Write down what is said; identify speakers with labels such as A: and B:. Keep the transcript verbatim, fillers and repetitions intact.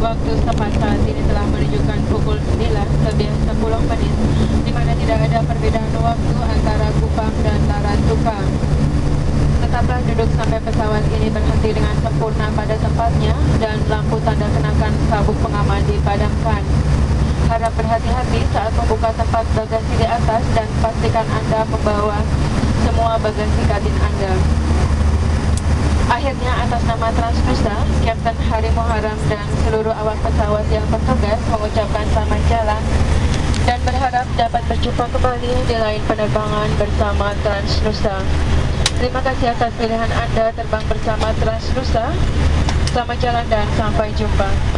A: Waktu setempat saat ini telah menunjukkan pukul sembilan lebih sepuluh menit, di mana tidak ada perbedaan waktu antara Kupang dan Larantuka. Tetaplah duduk sampai pesawat ini berhenti dengan sempurna pada tempatnya dan lampu tanda kenakan sabuk pengaman dipadamkan. Harap berhati-hati saat membuka tempat bagasi di atas dan pastikan Anda membawa semua bagasi kabin Anda. Akhirnya, atas nama Transnusa, Kapten Hari Muharram dan seluruh awak pesawat yang bertugas mengucapkan selamat jalan dan berharap dapat berjumpa kembali di lain penerbangan bersama Transnusa. Terima kasih atas pilihan Anda terbang bersama Transnusa. Selamat jalan dan sampai jumpa.